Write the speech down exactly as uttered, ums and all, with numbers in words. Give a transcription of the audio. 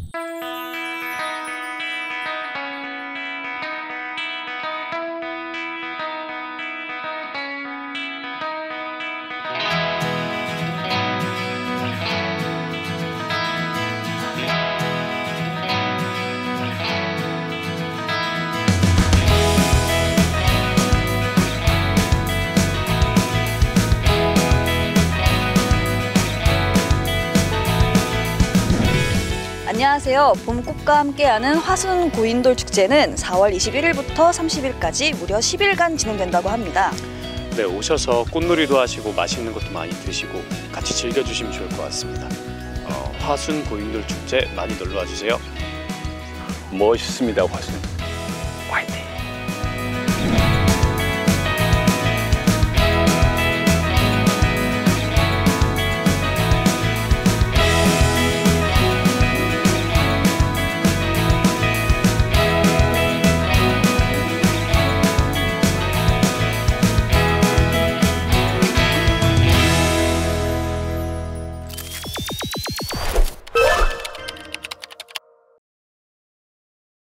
안녕하세요. 봄꽃과 함께하는 화순 고인돌 축제는 사월 이십일일부터 삼십일까지 무려 십 일간 진행된다고 합니다. 네, 오셔서 꽃놀이도 하시고 맛있는 것도 많이 드시고 같이 즐겨주시면 좋을 것 같습니다. 어, 화순 고인돌 축제 많이 놀러와 주세요. 멋있습니다, 화순.